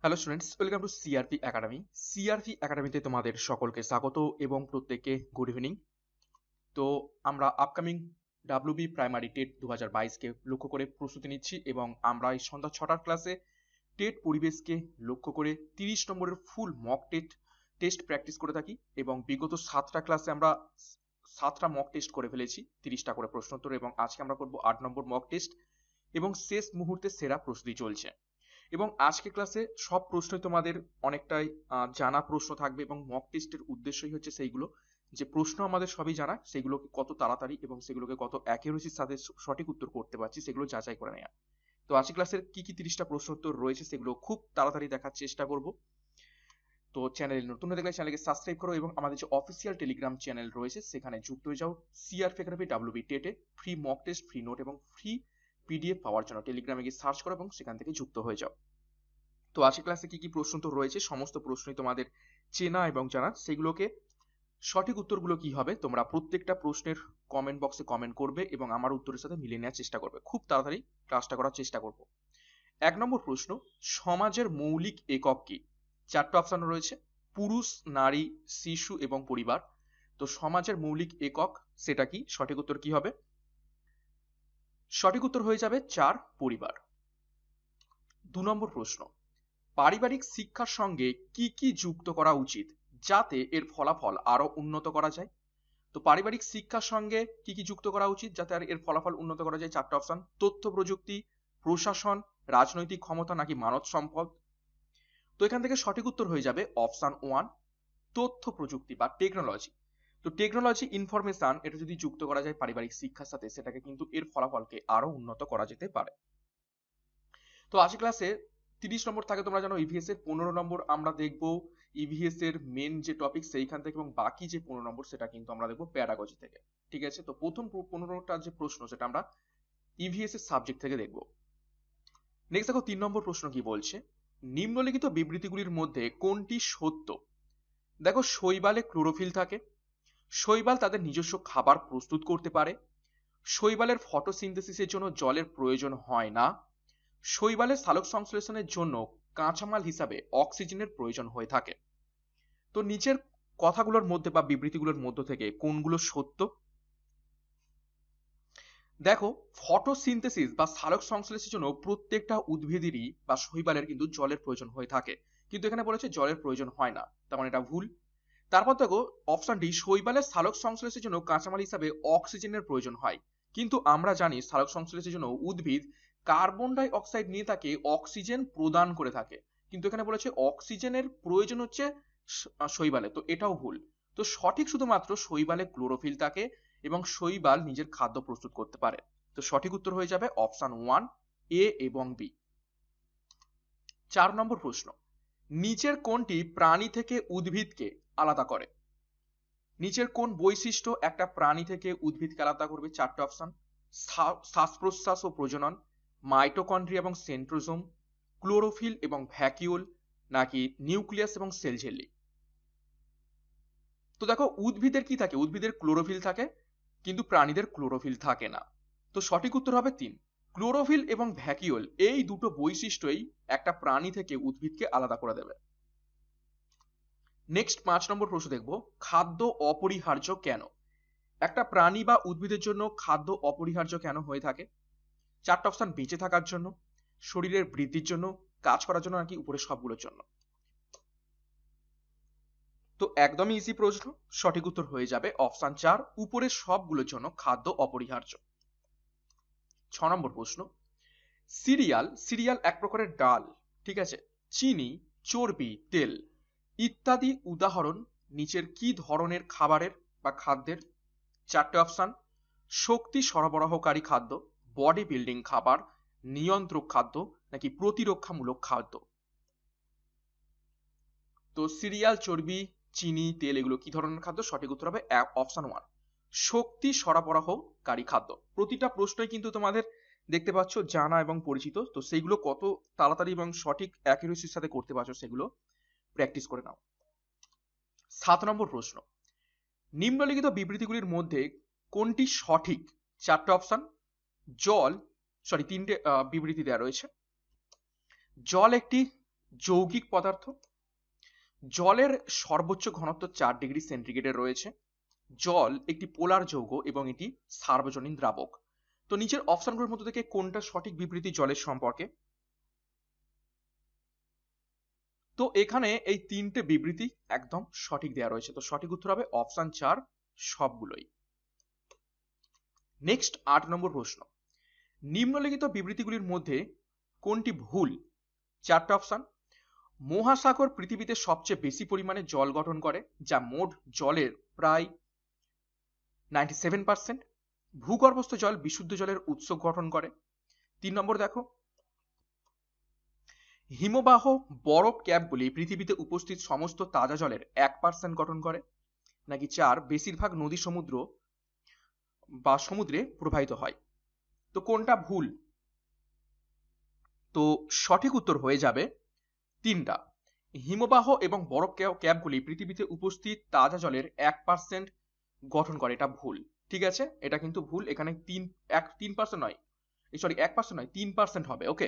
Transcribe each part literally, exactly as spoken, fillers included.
Hello students, welcome to CRP academy. CRP একাডেমিতে তোমাদের সকলকে স্বাগত এবং প্রত্যেককে গুড ইভিনিং। তো আমরা আপকামিং ডাব্লিউবি প্রাইমারি টেট দু হাজার বাইশকে লক্ষ্য করে প্রস্তুতি নিচ্ছি এবং আমরা এই সন্ধ্যা ছটার ক্লাসে টেট পরিবেশকে লক্ষ্য করে তিরিশ নম্বরের full mock TET test practice করে থাকি এবং বিগত সাতটা ক্লাসে আমরা সাতটা মক টেস্ট করে ফেলেছি, তিরিশটা করে প্রশ্নোত্তর, এবং আজকে আমরা করবো আট নম্বর মক টেস্ট এবং শেষ মুহূর্তে সেরা প্রস্তুতি চলছে। এবং আজকে ক্লাসে সব প্রশ্নই তোমাদের অনেকটাই জানা প্রশ্ন থাকবে এবং মক টেস্টের উদ্দেশ্যই হচ্ছে সেইগুলো যে প্রশ্ন আমাদের সবই জানা, সেগুলোকে কত তাড়াতাড়ি এবং সেগুলোকে কত অ্যাকিউরেসির সাথে সঠিক উত্তর করতে পারছি সেগুলো যাচাই করে নেওয়া। তো আজকে ক্লাসের কি কি তিরিশটা প্রশ্ন উত্তর রয়েছে সেগুলো খুব তাড়াতাড়ি দেখার চেষ্টা করব। তো চ্যানেল নতুন হয়ে থাকলে চ্যানেলকে সাবস্ক্রাইব করো এবং আমাদের যে অফিসিয়াল টেলিগ্রাম চ্যানেল রয়েছে সেখানে যুক্ত হয়ে যাও। সিআরপি একাডেমি ডাব্লিউবি টেটে free mock test, free note এবং ফ্রি পিডিএফ পাওয়ার জন্য টেলিগ্রামে গিয়ে সার্চ করো এবং সেখান থেকে যুক্ত হয়ে যাও। তো আজকের ক্লাসে কি কি প্রশ্ন তো রয়েছে, সমস্ত প্রশ্নই তোমাদের চেনা এবং জানা। সেগুলোকে সঠিক উত্তরগুলো কি হবে তোমরা প্রত্যেকটা প্রশ্নের কমেন্ট বক্সে কমেন্ট করবে এবং আমার উত্তরের সাথে মিলিয়ে নেওয়ার চেষ্টা করবে। খুব তাড়াতাড়ি ক্লাসটা করার চেষ্টা করব। এক নম্বর প্রশ্ন, সমাজের মৌলিক একক কি? চারটা অপশন রয়েছে, পুরুষ, নারী, শিশু এবং পরিবার। তো সমাজের মৌলিক একক সেটা কি? সঠিক উত্তর কি হবে? সঠিক উত্তর হয়ে যাবে চার, পরিবার। দু নম্বর প্রশ্ন, পারিবারিক শিক্ষার সঙ্গে কি কি যুক্ত করা উচিত যাতে এর ফলাফল আরো উন্নত করা যায়? তো পারিবারিক শিক্ষার সঙ্গে কি কি যুক্ত করা উচিত যাতে আর এর ফলাফল উন্নত করা যায়? চারটা অপশন, তথ্য প্রযুক্তি, প্রশাসন, রাজনৈতিক ক্ষমতা নাকি মানব সম্পদ। তো এখান থেকে সঠিক উত্তর হয়ে যাবে অপশন ওয়ান, তথ্য প্রযুক্তি বা টেকনোলজি। তো টেকনোলজি, ইনফরমেশন, এটা যদি যুক্ত করা যায় পারিবারিক শিক্ষার সাথে সেটাকে কিন্তু এর ফলাফলকে আরো উন্নত করা যেতে পারে। তো আজকে ক্লাসে তিরিশ নম্বর থাকে, তোমরা জানো ইভিএস এর পনেরো নম্বর আমরা দেখবো ইভিএস এর মেন যে টপিক সেইখান থেকে, এবং বাকি যে পনেরো নম্বর সেটা কিন্তু আমরা দেখবো প্যাডাগজি থেকে। ঠিক আছে, তো প্রথম পনেরোটা যে প্রশ্ন সেটা আমরা ইভিএস এর সাবজেক্ট থেকে দেখবো। নেক্সট দেখো তিন নম্বর প্রশ্ন কি বলছে, নিম্নলিখিত বিবৃতিগুলির মধ্যে কোনটি সত্য? দেখো, শৈবালে ক্লোরোফিল থাকে, শৈবাল তাদের নিজস্ব খাবার প্রস্তুত করতে পারে, শৈবালের ফটোসিনথেসিসের জন্য জলের প্রয়োজন হয় না, শৈবালের সালোক সংশ্লেষণের জন্য কাঁচামাল হিসাবে অক্সিজেনের প্রয়োজন হয়ে থাকে। তো নিচের কথাগুলোর মধ্যে বা বিবৃতিগুলোর মধ্য থেকে কোনগুলো সত্য? দেখো, ফটোসিনথেসিস বা সালোক সংশ্লেষণের জন্য প্রত্যেকটা উদ্ভিদেরই বা শৈবালের কিন্তু জলের প্রয়োজন হয়ে থাকে, কিন্তু এখানে বলেছে জলের প্রয়োজন হয় না, তার মানে এটা ভুল। তারপর দেখো অপশন ডি, শৈবালের সালোক সংশ্লেষের জন্য কাঁচামাল হিসাবে অক্সিজেনের প্রয়োজন হয়, কিন্তু আমরা জানি সালোক সংশ্লেষের জন্য উদ্ভিদ কার্বন ডাই অক্সাইড নিয়ে তাকে অক্সিজেন প্রদান করে থাকে, কিন্তু এখানে বলেছে অক্সিজেনের প্রয়োজন হচ্ছে শৈবালে, তো এটাও ভুল। তো সঠিক শুধুমাত্র শৈবালে ক্লোরোফিল থাকে এবং শৈবাল নিজের খাদ্য প্রস্তুত করতে পারে। তো সঠিক উত্তর হয়ে যাবে অপশন ওয়ান, এ এবং বি। চার নম্বর প্রশ্ন, নিচের কোনটি প্রাণী থেকে উদ্ভিদকে আলাদা করে? নিচের কোন বৈশিষ্ট্য একটা প্রাণী থেকে উদ্ভিদকে আলাদা করবে? চারটে অপশন, শ্বাস প্রশ্বাস ও প্রজনন, মাইটোকন্ড্রিয়া এবং সেন্ট্রোজোম, ক্লোরোফিল এবং ভ্যাকিউল, নাকি নিউক্লিয়াস এবং সেল ঝিল্লি। তো দেখো, উদ্ভিদের কি থাকে? উদ্ভিদের ক্লোরোফিল থাকে কিন্তু প্রাণীদের ক্লোরোফিল থাকে না। তো সঠিক উত্তর হবে তিন, ক্লোরোফিল এবং ভ্যাকিউল এই দুটো বৈশিষ্ট্যই একটা প্রাণী থেকে উদ্ভিদকে আলাদা করে দেবে। নেক্সট পাঁচ নম্বর প্রশ্ন দেখবো, খাদ্য অপরিহার্য কেন? একটা প্রাণী বা উদ্ভিদের জন্য খাদ্য অপরিহার্য কেন হয়ে থাকে? চারটা অপশন, বেঁচে থাকার জন্য, শরীরের বৃদ্ধির জন্য, কাজ করার জন্য, নাকি উপরে সবগুলোর জন্য। তো একদমই ইজি প্রশ্ন, সঠিক উত্তর হয়ে যাবে অপশন চার, উপরে সবগুলোর জন্য খাদ্য অপরিহার্য। ছ নম্বর প্রশ্ন, সিরিয়াল সিরিয়াল এক প্রকারের ডাল, ঠিক আছে, চিনি, চর্বি, তেল ইত্যাদি উদাহরণ নিচের কি ধরনের খাবারের বা খাদ্যের? চারটে অপশন, শক্তি সরবরাহকারী খাদ্য, বডি বিল্ডিং খাবার, নিয়ন্ত্রক খাদ্য, নাকি প্রতিরক্ষামূলক খাদ্য। তো সিরিয়াল, চর্বি, চিনি, তেল এগুলো কি ধরনের খাদ্য? সঠিক উত্তর হবে অপশন ওয়ান, শক্তি সরবরাহকারী খাদ্য। প্রতিটা প্রশ্নই কিন্তু তোমাদের দেখতে পাচ্ছ জানা এবং পরিচিত, তো সেইগুলো কত তাড়াতাড়ি এবং সঠিক অ্যাকুরেসির সাথে করতে পারছো সেগুলো প্র্যাকটিস করে নাও। সাত নম্বর প্রশ্ন, নিম্নলিখিত বিবৃতিগুলির মধ্যে কোনটি সঠিক? চারটে অপশন, জল সরি তিনটে বিবৃতি দেওয়া রয়েছে। জল একটি যৌগিক পদার্থ। জলের সর্বোচ্চ ঘনত্ব চার ডিগ্রি সেন্টিগ্রেডের রয়েছে। জল একটি পোলার যৌগ এবং এটি সার্বজনীন দ্রাবক। তো নিচের অপশনগুলোর মধ্যে থেকে কোনটা সঠিক বিবৃতি জলের সম্পর্কে? তো এখানে এই তিনটে বিবৃতি একদম সঠিক দেওয়া রয়েছে। তো সঠিক উত্তর হবে অপশন চার সবগুলোই। নেক্সট আট নম্বর প্রশ্ন, নিম্নলিখিত বিবৃতিগুলির মধ্যে কোনটি ভুল? চারটা অপশন। মহাসাগর পৃথিবীতে সবচেয়ে বেশি পরিমাণে জল গঠন করে, যা মোট জলের প্রায় নাইনটি সেভেন পার্সেন্ট। ভূগর্ভস্থ জল বিশুদ্ধ জলের উৎস গঠন করে। তিন নম্বর দেখো, হিমবাহ বরফ ক্যাপগুলি পৃথিবীতে উপস্থিত সমস্ত তাজা জলের এক পার্সেন্ট গঠন করে। নাকি চার, বেশিরভাগ নদী সমুদ্র বা সমুদ্রে প্রবাহিত হয়। তো কোনটা ভুল? তো সঠিক উত্তর হয়ে যাবে তিনটা। হিমবাহ এবং বরফ ক্যাপগুলি পৃথিবীতে উপস্থিত তাজা জলের এক পার্সেন্ট গঠন করে, এটা ভুল। ঠিক আছে, এটা কিন্তু ভুল। এখানে তিন এক তিন পার্সেন্ট নয়, সরি এক পার্সেন্ট নয়, তিন পার্সেন্ট হবে। ওকে,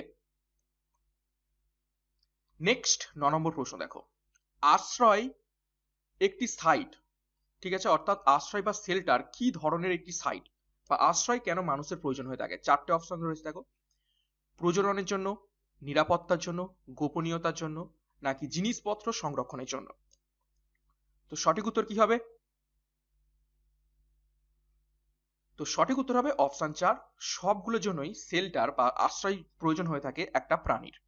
নেক্সট ন নম্বর প্রশ্ন দেখো, আশ্রয় একটি সাইট, ঠিক আছে, অর্থাৎ আশ্রয় বা শেল্টার কি ধরনের একটি সাইট বা আশ্রয় কেন মানুষের প্রয়োজন হয়ে থাকে? চারটে অপশন রয়েছে দেখো, প্রজননের জন্য, নিরাপত্তার জন্য, গোপনীয়তার জন্য, নাকি জিনিসপত্র সংরক্ষণের জন্য। তো সঠিক উত্তর কি হবে? তো সঠিক উত্তর হবে অপশন চার, সবগুলোর জন্যই শেল্টার বা আশ্রয় প্রয়োজন হয়ে থাকে একটা প্রাণীর।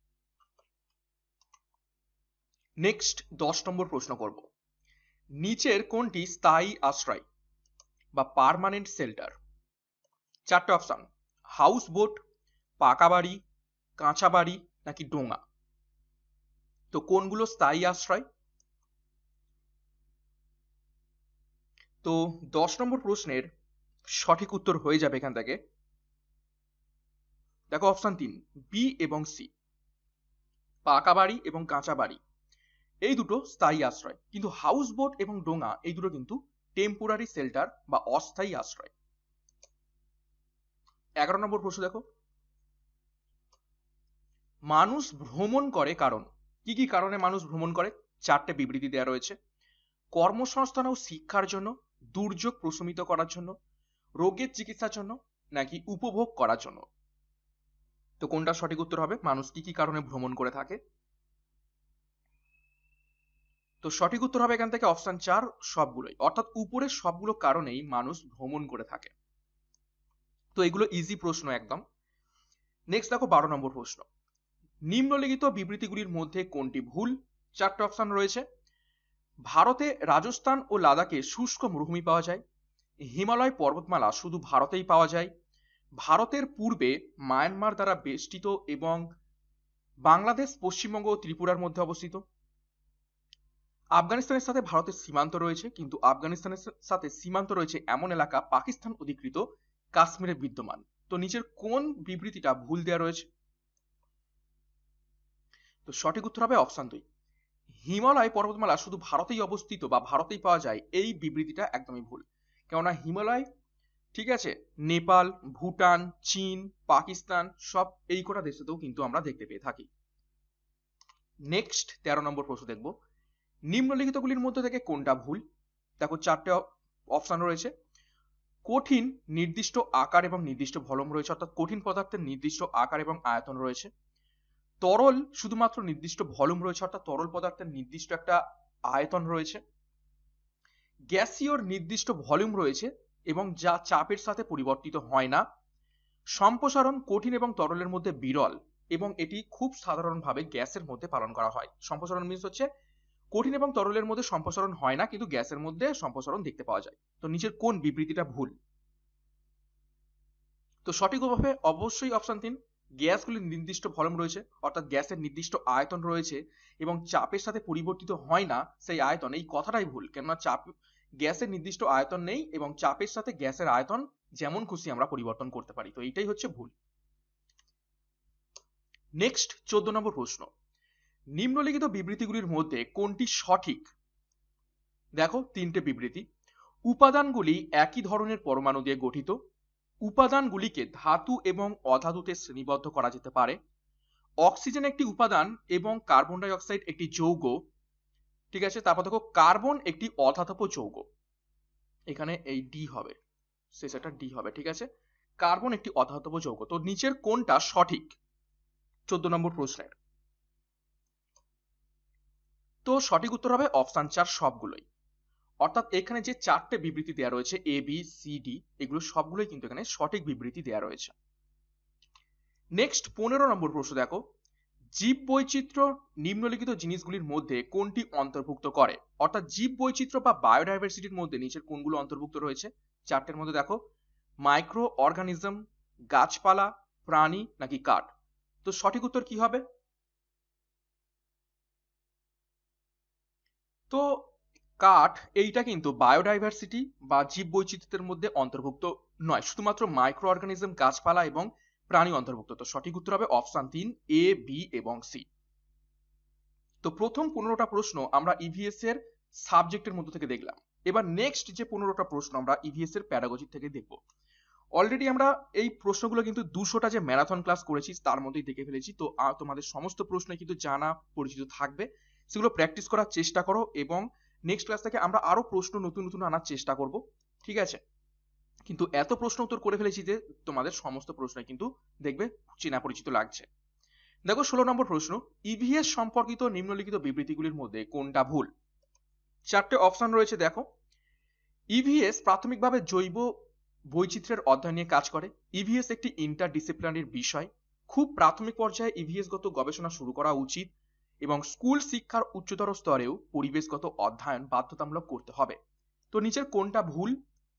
নেক্সট দশ নম্বর প্রশ্ন করব, নিচের কোনটি স্থায়ী আশ্রয় বা পার্মানেন্ট শেল্টার? চারটে অপশন, হাউস বোট, পাকা বাড়ি, কাঁচা বাড়ি, নাকি ডোঙা। তো কোনগুলো স্থায়ী আশ্রয়? তো দশ নম্বর প্রশ্নের সঠিক উত্তর হয়ে যাবে এখান থেকে দেখো অপশন তিন, বি এবং সি, পাকা বাড়ি এবং কাঁচা বাড়ি এই দুটো স্থায়ী আশ্রয়, কিন্তু হাউস বোট এবং ডোঙা এই দুটো কিন্তু টেম্পোরারি শেল্টার বা অস্থায়ী আশ্রয়। এগারো নম্বর প্রশ্ন দেখো, মানুষ ভ্রমণ করে কারণ, কি কি কারণে মানুষ ভ্রমণ করে? চারটে বিবৃতি দেওয়া রয়েছে। কর্মসংস্থান ও শিক্ষার জন্য, দুর্যোগ প্রশমিত করার জন্য, রোগের চিকিৎসার জন্য, নাকি উপভোগ করার জন্য। তো কোনটা সঠিক উত্তর হবে? মানুষ কি কি কারণে ভ্রমণ করে থাকে? তো সঠিক উত্তর হবে এখান থেকে অপশন চার সবগুলোই, অর্থাৎ উপরের সবগুলো কারণেই মানুষ ভ্রমণ করে থাকে। তো এগুলো ইজি প্রশ্ন একদম। নেক্সট দেখো বারো নম্বর প্রশ্ন, নিম্নলিখিত বিবৃতিগুলির মধ্যে কোনটি ভুল? চারটে অপশন রয়েছে। ভারতে রাজস্থান ও লাদাখে শুষ্ক মরুভূমি পাওয়া যায়। হিমালয় পর্বতমালা শুধু ভারতেই পাওয়া যায়। ভারতের পূর্বে মায়ানমার দ্বারা বেষ্টিত এবং বাংলাদেশ, পশ্চিমবঙ্গ ও ত্রিপুরার মধ্যে অবস্থিত। আফগানিস্তানের সাথে ভারতের সীমান্ত রয়েছে, কিন্তু আফগানিস্তানের সাথে সীমান্ত রয়েছে এমন এলাকা পাকিস্তান অধিকৃত কাশ্মীরে বিদ্যমান। তো নিচের কোন বিবৃতিটা ভুল দেওয়া রয়েছে? তো সঠিক উত্তর হবে অপশন দুই, হিমালয় পর্বতমালা শুধু ভারতেই অবস্থিত বা ভারতেই পাওয়া যায়, এই বিবৃতিটা একদমই ভুল। কেননা হিমালয়, ঠিক আছে, নেপাল, ভুটান, চীন, পাকিস্তান সব এই কটা দেশেতেও কিন্তু আমরা দেখতে পেয়ে থাকি। নেক্সট তেরো নম্বর প্রশ্ন দেখব, নিম্নলিখিতগুলির মধ্যে থেকে কোনটা ভুল? দেখো চারটে অপশন রয়েছে। কঠিন নির্দিষ্ট আকার এবং নির্দিষ্ট ভলিউম রয়েছে, অর্থাৎ কঠিন পদার্থের নির্দিষ্ট আকার এবং আয়তন রয়েছে। তরল শুধুমাত্র নির্দিষ্ট ভলিউম রয়েছে, অর্থাৎ তরল পদার্থের নির্দিষ্ট একটা আয়তন রয়েছে। গ্যাসীয়র নির্দিষ্ট ভলিউম রয়েছে এবং যা চাপের সাথে পরিবর্তিত হয় না। সম্প্রসারণ কঠিন এবং তরলের মধ্যে বিরল এবং এটি খুব সাধারণভাবে গ্যাসের মধ্যে পালন করা হয়। সম্প্রসারণ মিন্স হচ্ছে কঠিন এবং তরলের মধ্যে সম্প্রসারণ হয় না, কিন্তু গ্যাসের মধ্যে সম্প্রসারণ দেখতে পাওয়া যায়। তো নিচের কোন বিবৃতিটা ভুল? তো সঠিক হবে অবশ্যই অপশন তিন, গ্যাসগুলির নির্দিষ্ট ভলিউম রয়েছে, অর্থাৎ গ্যাসের নির্দিষ্ট আয়তন রয়েছে এবং চাপের সাথে পরিবর্তিত হয় না সেই আয়তন, এই কথাটাই ভুল। কেননা চাপ গ্যাসের নির্দিষ্ট আয়তন নেই এবং চাপের সাথে গ্যাসের আয়তন যেমন খুশি আমরা পরিবর্তন করতে পারি। তো এইটাই হচ্ছে ভুল। নেক্সট চোদ্দ নম্বর প্রশ্ন, নিম্নলিখিত বিবৃতিগুলির মধ্যে কোনটি সঠিক? দেখো তিনটে বিবৃতি। উপাদানগুলি একই ধরনের পরমাণু দিয়ে গঠিত। উপাদানগুলিকে ধাতু এবং অধাতুতে শ্রেণীবদ্ধ করা যেতে পারে। অক্সিজেন একটি উপাদান এবং কার্বন ডাই অক্সাইড একটি যৌগ, ঠিক আছে। তারপর দেখো কার্বন একটি অধাতব যৌগ, এখানে এই ডি হবে, শেষেরটা ডি হবে, ঠিক আছে। কার্বন একটি অধাতব যৌগ। তো নিচের কোনটা সঠিক চোদ্দ নম্বর প্রশ্নের? তো সঠিক উত্তর হবে অপশন চার সবগুলোই। অর্থাৎ এখানে যে চারটে বিবৃতি দেওয়া রয়েছে এ বি সি ডি, এগুলো সবগুলোই কিন্তু এখানে সঠিক বিবৃতি দেওয়া রয়েছে। নেক্সট পনেরো নম্বর প্রশ্ন দেখো, জীব বৈচিত্র্য নিম্নলিখিত জিনিসগুলির মধ্যে কোনটি অন্তর্ভুক্ত করে? অর্থাৎ জীব বৈচিত্র্য বা বায়োডাইভার্সিটির মধ্যে নিচের কোনগুলো অন্তর্ভুক্ত রয়েছে? চারটের মধ্যে দেখো মাইক্রো অর্গানিজম, গাছপালা, প্রাণী নাকি কাঠ? তো সঠিক উত্তর কি হবে? তো কাঠ এইটা কিন্তু বায়োডাইভার্সিটি বা জীব বৈচিত্র্যের মধ্যে অন্তর্ভুক্ত নয়, শুধুমাত্র মাইক্রো অর্গানিজম, গাছপালা এবং প্রাণী অন্তর্ভুক্ত। তো সঠিক উত্তর হবে অপশন তিন এ, বি এবং সি। তো প্রথম পনেরোটা প্রশ্ন আমরা ইভিএস এর সাবজেক্টের মধ্যে থেকে দেখলাম। এবার নেক্সট যে পনেরোটা প্রশ্ন আমরা ইভিএস এর প্যাডাগজি থেকে দেখব। অলরেডি আমরা এই প্রশ্নগুলো কিন্তু দুশোটা যে ম্যারাথন ক্লাস করেছি তার মধ্যেই দেখে ফেলেছি। তো তোমাদের সমস্ত প্রশ্ন কিন্তু জানা পরিচিত থাকবে, সেগুলো প্র্যাকটিস করার চেষ্টা করো এবং নেক্সট ক্লাস থেকে আমরা আরো প্রশ্ন নতুন নতুন আনার চেষ্টা করব, ঠিক আছে। কিন্তু এত প্রশ্ন উত্তর করে ফেলেছি যে তোমাদের সমস্ত প্রশ্ন কিন্তু দেখবে চেনা পরিচিত লাগছে। দেখো ষোলো নম্বর প্রশ্ন, ইভিএস সম্পর্কিত নিম্নলিখিত বিবৃতিগুলির মধ্যে কোনটা ভুল? চারটে অপশন রয়েছে দেখো। ইভিএস প্রাথমিকভাবে জৈব বৈচিত্র্যের অধ্যয়ন নিয়ে কাজ করে। ইভিএস একটি ইন্টারডিসিপ্লিনারি বিষয়। খুব প্রাথমিক পর্যায়ে ইভিএস গত গবেষণা শুরু করা উচিত এবং স্কুল শিক্ষার উচ্চতর স্তরেও পরিবেশগত অধ্যয়ন বাধ্যতামূলক করতে হবে। তো নিচের কোনটা ভুল?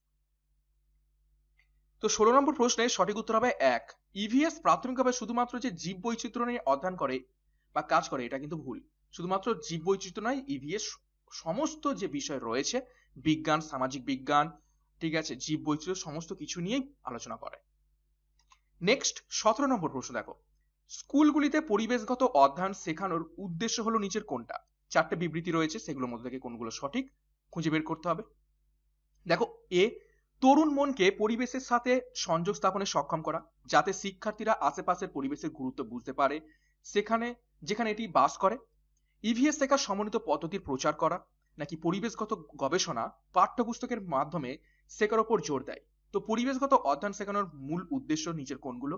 তো ষোলো নম্বর প্রশ্নে সঠিক উত্তর হবে এক। ইভিএস প্রাথমিকভাবে শুধুমাত্র যে জীব বৈচিত্র্য নিয়ে অধ্যয়ন করে বা কাজ করে এটা কিন্তু ভুল। শুধুমাত্র জীব বৈচিত্র্য নয়, ইভিএস সমস্ত যে বিষয় রয়েছে বিজ্ঞান, সামাজিক বিজ্ঞান, ঠিক আছে, জীব বৈচিত্র্য সমস্ত কিছু নিয়েই আলোচনা করে। নেক্সট সতেরো নম্বর প্রশ্ন দেখো, স্কুলগুলিতে পরিবেশগত অধ্যয়ন শেখানোর উদ্দেশ্য হলো নিচের কোনটা? চারটে বিবৃতি রয়েছে, সেগুলোর মধ্যে থেকে কোনগুলো সঠিক খুঁজে বের করতে হবে। দেখো এ, তরুণ মনকে পরিবেশের সাথে সংযোগ স্থাপনে সক্ষম করা, যাতে শিক্ষার্থীরা আশেপাশের পরিবেশের গুরুত্ব বুঝতে পারে সেখানে যেখানে এটি বাস করে। ইভিএস শেখার সমন্বিত পদ্ধতির প্রচার করা, নাকি পরিবেশগত গবেষণা পাঠ্যপুস্তকের মাধ্যমে শেখার উপর জোর দেয়? তো পরিবেশগত অধ্যয়ন শেখানোর মূল উদ্দেশ্য নিচের কোনগুলো?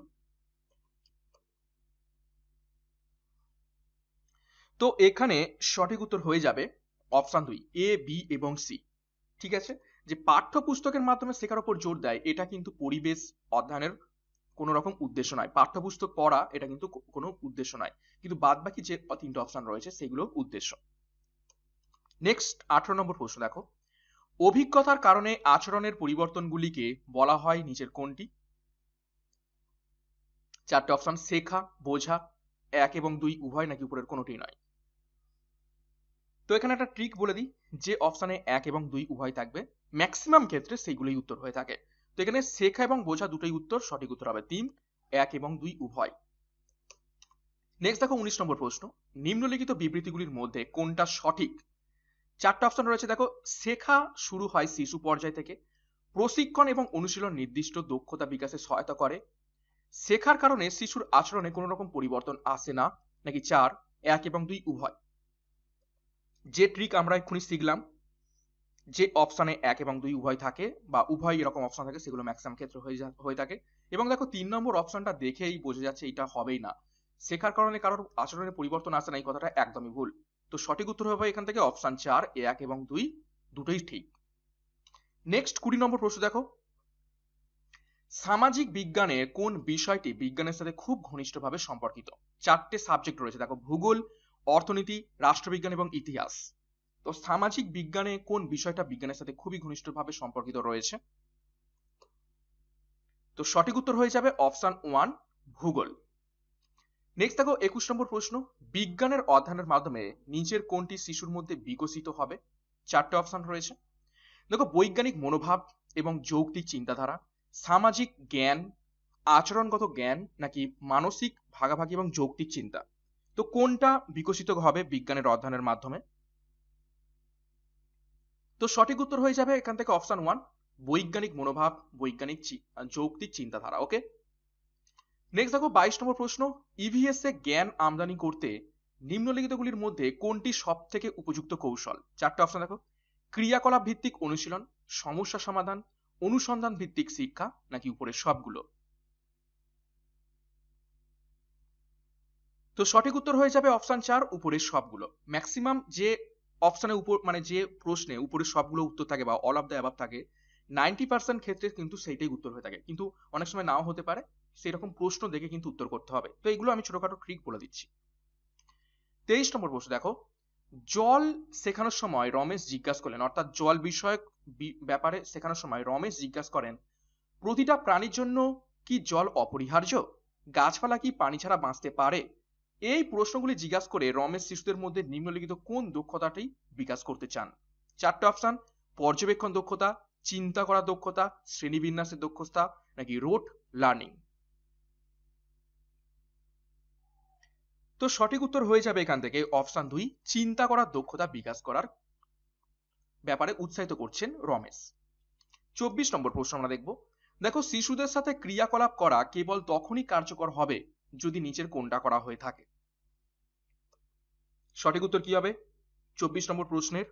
তো এখানে সঠিক উত্তর হয়ে যাবে অপশন দুই এ, বি এবং সি, ঠিক আছে। যে পাঠ্যপুস্তকের মাধ্যমে শেখার উপর জোর দেয় এটা কিন্তু পরিবেশ অধ্যয়নের কোনো রকম উদ্দেশ্য নয়। পাঠ্যপুস্তক পড়া এটা কিন্তু কোনো উদ্দেশ্য নয়, কিন্তু বাদ বাকি যে তিনটে অপশন রয়েছে সেগুলো উদ্দেশ্য। নেক্সট আঠারো নম্বর প্রশ্ন দেখো, অভিজ্ঞতার কারণে আচরণের পরিবর্তনগুলিকে বলা হয় নিচের কোনটি? চারটে অপশন শেখা, বোঝা, এক এবং দুই উভয় নাকি উপরের কোনোটি নয়? তো এখানে একটা ট্রিক বলে দিই, যে অপশনে এক এবং দুই উভয় থাকবে ম্যাক্সিমাম ক্ষেত্রে সেইগুলোই উত্তর হয়ে থাকে। তো এখানে শেখা এবং বোঝা দুটোই উত্তর, সঠিক উত্তর হবে তিন, এক এবং দুই উভয়। নেক্সট দেখো উনিশ নম্বর প্রশ্ন, নিম্নলিখিত বিবৃতিগুলির মধ্যে কোনটা সঠিক? চারটা অপশন রয়েছে দেখো। শেখা শুরু হয় শিশু পর্যায় থেকে, প্রশিক্ষণ এবং অনুশীলন নির্দিষ্ট দক্ষতা বিকাশে সহায়তা করে, শেখার কারণে শিশুর আচরণে কোনো রকম পরিবর্তন আসে না, নাকি চার এক এবং দুই উভয়? যে ট্রিক আমরা এক্ষুনি শিখলাম, যে অপশনে এক এবং দুই উভয় থাকে বা উভয় এরকম অপশন থাকে সেগুলো ম্যাক্সিমাম ক্ষেত্রে হয়ে হয়ে থাকে। এবং দেখো তিন নম্বর অপশনটা দেখেই বোঝা যাচ্ছে এটা হবেই না, শেখার কারণে কারোর আচরণের পরিবর্তন আসে না, এই কথাটা একদমই ভুল। তো সঠিক উত্তর হবে এখান থেকে অপশন চার এক এবং দুই দুটোই ঠিক। নেক্সট কুড়ি নম্বর প্রশ্ন দেখো, সামাজিক বিজ্ঞানের কোন বিষয়টি বিজ্ঞানের সাথে খুব ঘনিষ্ঠভাবে সম্পর্কিত? চারটে সাবজেক্ট রয়েছে দেখো, ভূগোল, অর্থনীতি, রাষ্ট্রবিজ্ঞান এবং ইতিহাস। তো সামাজিক বিজ্ঞানে কোন বিষয়টা বিজ্ঞানের সাথে খুবই ঘনিষ্ঠভাবে সম্পর্কিত রয়েছে? তো সঠিক উত্তর হয়ে যাবে অপশন ওয়ান ভূগোল। নেক্সট দেখো একুশ নম্বর প্রশ্ন, বিজ্ঞানের অধ্যয়নের মাধ্যমে নিচের কোনটি শিশুর মধ্যে বিকশিত হবে? চারটে অপশন রয়েছে দেখো, বৈজ্ঞানিক মনোভাব এবং যৌক্তিক চিন্তাধারা, সামাজিক জ্ঞান, আচরণগত জ্ঞান, নাকি মানসিক ভাগাভাগি এবং যৌক্তিক চিন্তা? তো কোনটা বিকশিত হবে বিজ্ঞানের অধ্যয়নের মাধ্যমে? তো সঠিক উত্তর হয়ে যাবে এখান থেকে অপশন ওয়ান বৈজ্ঞানিক মনোভাব, বৈজ্ঞানিক যৌক্তিক চিন্তাধারা। ওকে, নেক্সট দেখো বাইশ নম্বর প্রশ্ন, ইভিএস এ জ্ঞান আমদানি করতে নিম্নলিখিতগুলির মধ্যে কোনটি সব থেকে উপযুক্ত কৌশল? চারটে অপশন দেখো, ক্রিয়াকলাপ ভিত্তিক অনুশীলন, সমস্যা সমাধান, অনুসন্ধান ভিত্তিক শিক্ষা, নাকি উপরের সবগুলো? তো সঠিক উত্তর হয়ে যাবে অপশন চার, উপরের সবগুলো। ম্যাক্সিমাম যে অপশনের উপর মানে যে প্রশ্নে উপরের সবগুলো উত্তর থাকে বা অল অফ দ্য অ্যাবাভ থাকে, নাইনটি পার্সেন্ট ক্ষেত্রে কিন্তু সেইটাই উত্তর হয়ে থাকে, কিন্তু অনেক সময় নাও হতে পারে, সেই রকম প্রশ্ন দেখে কিন্তু উত্তর করতে হবে। তো এগুলো আমি ছোটখাটো ট্রিক বলে দিচ্ছি। তেইশ নম্বর প্রশ্ন দেখো, জল শেখানোর সময় রমেশ জিজ্ঞাসা করলেন, অর্থাৎ জল বিষয়ক ব্যাপারে শেখানোর সময় রমেশ জিজ্ঞাসা করেন, প্রতিটা প্রাণীর জন্য কি জল অপরিহার্য? গাছপালা কি পানি ছাড়া বাঁচতে পারে? এই প্রশ্নগুলি জিজ্ঞাসা করে রমেশ শিশুদের মধ্যে নিম্নলিখিত কোন দক্ষতাটি বিকাশ করতে চান? চারটে অপশন, পর্যবেক্ষণ দক্ষতা, চিন্তা করার দক্ষতা, শ্রেণীবিন্যাসের দক্ষতা, নাকি রোট লার্নিং? তো সঠিক উত্তর হয়ে যাবে এখান থেকে অপশন দুই, চিন্তা করার দক্ষতা বিকাশ করার ব্যাপারে উৎসাহিত করছেন রমেশ। চব্বিশ নম্বর প্রশ্ন আমরা দেখব, দেখো শিশুদের সাথে ক্রিয়াকলাপ করা কেবল তখনই কার্যকর হবে যদি নিচের কোনটা করা হয়ে থাকে? সঠিক উত্তর কি হবে চব্বিশ নম্বর প্রশ্নের?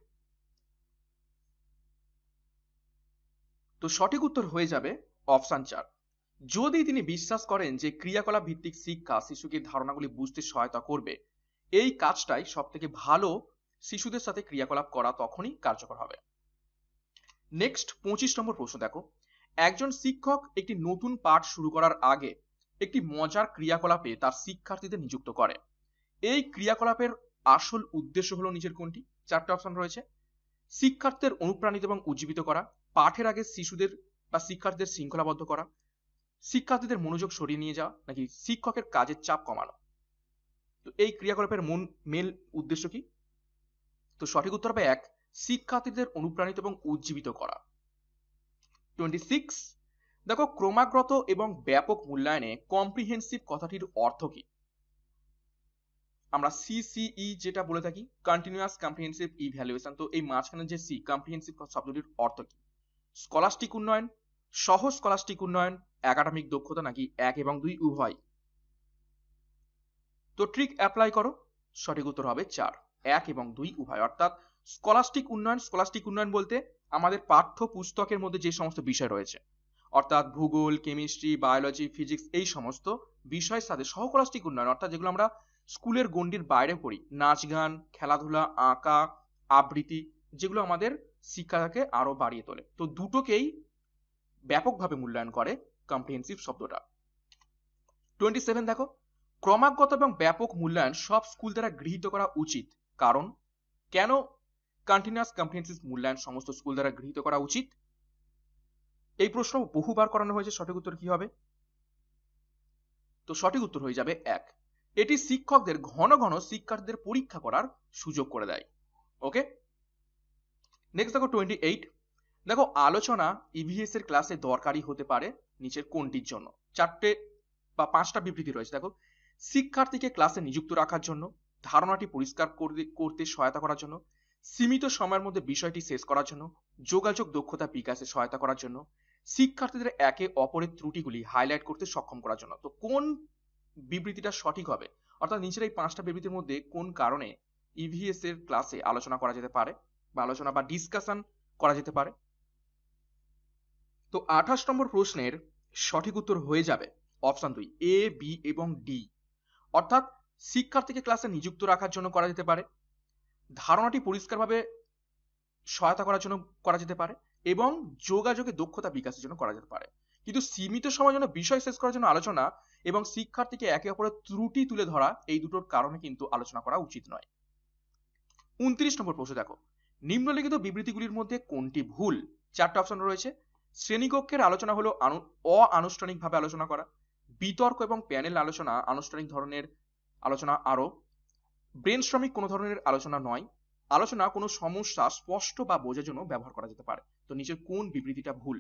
তো সঠিক উত্তর হয়ে যাবে অপশন চার, যদি তিনি বিশ্বাস করেন যে ক্রিয়াকলাপ ভিত্তিক শিক্ষা শিশুকে ধারণাগুলি বুঝতে সহায়তা করবে। এই কাজটাই সব থেকে ভালো, শিশুদের সাথে ক্রিয়াকলাপ করা তখনই কার্যকর হবে। নেক্সট পঁচিশ নম্বর প্রশ্ন দেখো, একজন শিক্ষক একটি নতুন পাঠ শুরু করার আগে একটি মজার ক্রিয়াকলাপে তার শিক্ষার্থীদের নিযুক্ত করে। এই ক্রিয়াকলাপের আসল উদ্দেশ্য হলো নিচের কোনটি? চারটে অপশন রয়েছে, শিক্ষার্থীদের অনুপ্রাণিত এবং উজ্জীবিত করা, পাঠের আগে শিশুদের বা শিক্ষার্থীদের শৃঙ্খলাবদ্ধ করা, শিক্ষার্থীদের মনোযোগ সরিয়ে নিয়ে যাওয়া, নাকি শিক্ষকের কাজের চাপ কমানো। তো এই ক্রিয়াকলাপের মূল মেল উদ্দেশ্য কি? তো সঠিক উত্তর হবে এক, শিক্ষার্থীদের অনুপ্রাণিত এবং উজ্জীবিত করা। টোয়েন্টি সিক্স দেখো, ক্রমাগত এবং ব্যাপক মূল্যায়নে কম্প্রিহেন্সিভ কথাটির অর্থ কি? আমরা সিসিই যেটা বলে থাকি, কন্টিনিউয়াস কম্প্রিহেন্সিভ ইভ্যালুয়েশন। তো এই মাঝখানে যে সি কম্প্রিহেন্সিভ শব্দটির অর্থ কি? স্কলাস্টিক উন্নয়ন, সহজ স্কলাস্টিক উন্নয়ন, একাডেমিক দক্ষতা, নাকি এক এবং দুই উভয়? তো ট্রিক অ্যাপ্লাই করো, সঠিক উত্তর হবে চার, এক এবং দুই উভয়। অর্থাৎ স্কলাস্টিক উন্নয়ন, স্কলাস্টিক উন্নয়ন বলতে আমাদের পাঠ্য পুস্তকের মধ্যে যে সমস্ত বিষয় রয়েছে, অর্থাৎ ভূগোল, কেমিস্ট্রি, বায়োলজি, ফিজিক্স, এই সমস্ত বিষয়ের সাথে সহস্কলাস্টিক উন্নয়ন, অর্থাৎ যেগুলো আমরা স্কুলের গণ্ডির বাইরে পড়ি, নাচ গান, খেলাধুলা, আঁকা, আবৃত্তি, যেগুলো আমাদের শিক্ষাকে আরো বাড়িয়ে তোলে। তো দুটোকেই ব্যাপকভাবে মূল্যায়ন করে কম্প্রিহেন্সিভ শব্দটা। টোয়েন্টি সেভেন দেখো, ক্রমাগত এবং ব্যাপক মূল্যায়ন সব স্কুল দ্বারা গৃহীত করা উচিত, কারণ কেন কন্টিনিউয়াস কম্প্রিহেন্সিভ মূল্যায়ন সমস্ত স্কুল দ্বারা গৃহীত করা উচিত? এই প্রশ্ন বহুবার করানো হয়েছে, সঠিক উত্তর কি হবে? তো সঠিক উত্তর হয়ে যাবে এক, এটি শিক্ষকদের ঘন ঘন শিক্ষার্থীদের পরীক্ষা করার সুযোগ করে দেয়। ওকে, নেক্সট দেখো টোয়েন্টি এইট, দেখো আলোচনা ইভিএস এর ক্লাসে দরকারি হতে পারে নিচের কোনটির জন্য? চারটে বা পাঁচটা বিবৃতি রয়েছে। দেখো, শিক্ষার্থীকে ক্লাসে নিযুক্ত রাখার জন্য, ধারণাটি পরিষ্কার করতে সহায়তা করার জন্য, সীমিত সময়ের মধ্যে বিষয়টি শেষ করার জন্য, যোগাযোগ দক্ষতা বিকাশে সহায়তা করার জন্য, শিক্ষার্থীদের একে অপরের ত্রুটিগুলি হাইলাইট করতে সক্ষম করার জন্য। তো কোন বিবৃতিটা সঠিক হবে? অর্থাৎ নিচের এই পাঁচটা বিবৃতির মধ্যে কোন কারণে ইভিএস এর ক্লাসে আলোচনা করা যেতে পারে বা আলোচনা বা ডিসকাশন করা যেতে পারে? তো আঠাশ নম্বর প্রশ্নের সঠিক উত্তর হয়ে যাবে অপশন দুই, এ, বি এবং ডি। অর্থাৎ শিক্ষার্থীকে ক্লাসে নিযুক্ত রাখার জন্য করা যেতে পারে, ধারণাটি পরিষ্কারভাবে সহায়তা করার জন্য করা যেতে পারে, এবং যোগাযোগে দক্ষতা বিকাশের জন্য করা যেতে পারে। কিন্তু সীমিত সময়ের জন্য বিষয় শেষ করার জন্য আলোচনা এবং শিক্ষার্থীকে একে অপরের ত্রুটি তুলে ধরা, এই দুটোর কারণে কিন্তু আলোচনা করা উচিত নয়। উনত্রিশ নম্বর প্রশ্ন দেখো, নিম্নলিখিত বিবৃতিগুলির মধ্যে কোনটি ভুল? চারটা অপশন রয়েছে, শ্রেণীকক্ষের আলোচনা হলো অআনুষ্ঠানিকভাবে আলোচনা করা, বিতর্ক এবং প্যানেল আলোচনা আনুষ্ঠানিক ধরনের আলোচনা আরো, ব্রেনস্টর্মিং কোনো ধরনের আলোচনা নয়, আলোচনা কোনো সমস্যা স্পষ্ট বা বোঝার জন্য ব্যবহার করা যেতে পারে। তো নিচের কোন বিবৃতিটা ভুল?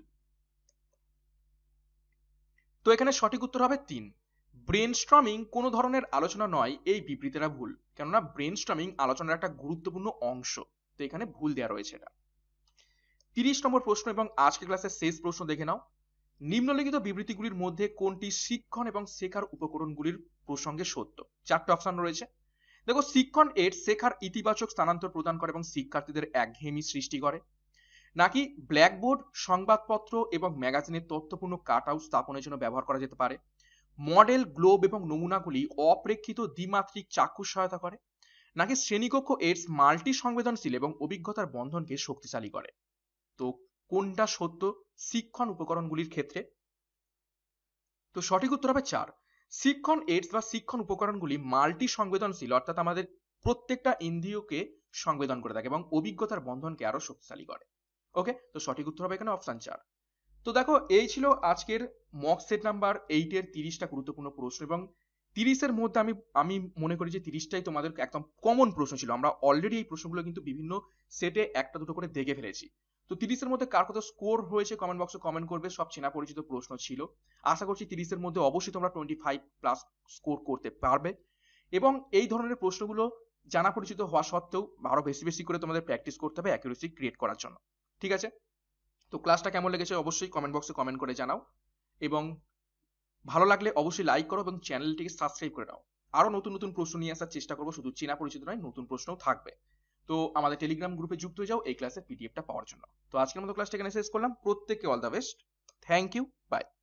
তো এখানে সঠিক উত্তর হবে তিন, ব্রেনস্টর্মিং কোনো ধরনের আলোচনা নয়, এই বিবৃতিটা ভুল, কেননা ব্রেনস্টর্মিং আলোচনার একটা গুরুত্বপূর্ণ অংশ। তো এখানে ভুল দেওয়া রয়েছে এটা। তিরিশ নম্বর প্রশ্ন এবং আজকের ক্লাসের শেষ প্রশ্ন দেখে নাও, নিম্নলিখিত বিবৃতিগুলির মধ্যে কোনটি শিক্ষণ এবং শেখার উপকরণগুলির প্রসঙ্গে সত্য? চারটে অপশন রয়েছে। দেখো, শিক্ষণ এড শেখার ইতিবাচক স্থানান্তর প্রদান করে এবং শিক্ষার্থীদের একঘেয়েমি সৃষ্টি করে, নাকি ব্ল্যাকবোর্ড সংবাদপত্র এবং ম্যাগাজিনের তথ্যপূর্ণ কাট আউট স্থাপনের জন্য ব্যবহার করা যেতে পারে, মডেল গ্লোব এবং নমুনাগুলি অপ্রেক্ষিত দ্বিমাত্রিক চাক্ষুষ সহায়তা করে, নাকি শ্রেণীকক্ষ এডস মাল্টি সংবেদনশীল এবং অভিজ্ঞতার বন্ধনকে শক্তিশালী করে। তো কোনটা সত্য শিক্ষণ উপকরণগুলির ক্ষেত্রে? তো সঠিক উত্তর হবে চার। শিক্ষণ এডস বা শিক্ষণ উপকরণগুলি মাল্টি সংবেদনশীল, অর্থাৎ আমাদের প্রত্যেকটা ইন্দ্রিয়কে সংবেদন করে থাকে এবং অভিজ্ঞতার বন্ধনকে আরো শক্তিশালী করে। ওকে, তো সঠিক উত্তর হবে এখানে অপশন চার। তো দেখো, এই ছিল আজকের মক সেট নাম্বার এইট এর তিরিশটা গুরুত্বপূর্ণ প্রশ্ন, এবং তিরিশের মধ্যে আমি আমি মনে করি যে তিরিশটাই তোমাদের একদম কমন প্রশ্ন ছিল। আমরা অলরেডি এই প্রশ্নগুলো কিন্তু বিভিন্ন সেটে একটা দুটো করে দেখে ফেলেছি। তো তিরিশের মধ্যে কার কত স্কোর হয়েছে কমেন্ট বক্সে কমেন্ট করবে। সব চেনা পরিচিত প্রশ্ন ছিল। আশা করছি তিরিশের মধ্যে অবশ্যই তোমরা টোয়েন্টি ফাইভ প্লাস স্কোর করতে পারবে, এবং এই ধরনের প্রশ্নগুলো জানা পরিচিত হওয়া সত্ত্বেও আরো বেশি বেশি করে তোমাদের প্র্যাকটিস করতে হবে অ্যাকুরেসি ক্রিয়েট করার জন্য। ঠিক আছে, তো ক্লাসটা কেমন লেগেছে অবশ্যই কমেন্ট বক্সে কমেন্ট করে জানাও, এবং ভালো লাগলে অবশ্যই লাইক করো এবং চ্যানেলটিকে সাবস্ক্রাইব করে নাও। আরো নতুন নতুন প্রশ্ন নিয়ে আসার চেষ্টা করবো, শুধু চেনা পরিচিত নয়, নতুন প্রশ্নও থাকবে। তো আমাদের টেলিগ্রাম গ্রুপে যুক্ত হয়ে যাও এই ক্লাসের পিডিএফটা পাওয়ার জন্য। তো আজকের মতো ক্লাসটা এখানে শেষ করলাম। প্রত্যেককে all the best, thank you, by.